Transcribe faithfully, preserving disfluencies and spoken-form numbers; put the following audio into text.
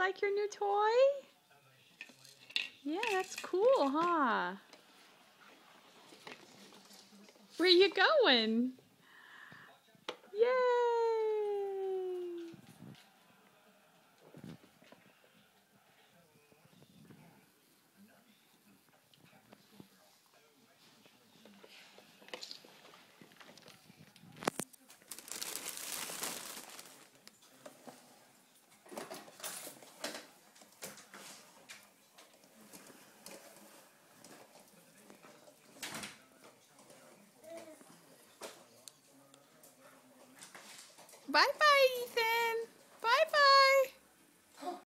like your new toy? Yeah, that's cool, huh? Where you going? Yay! Bye.